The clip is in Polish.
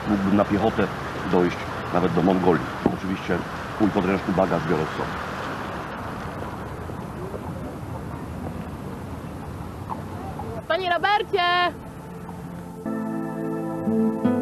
mógłbym na piechotę dojść nawet do Mongolii. Oczywiście mój podręczny bagaż biorę z sobą. Panie Robercie!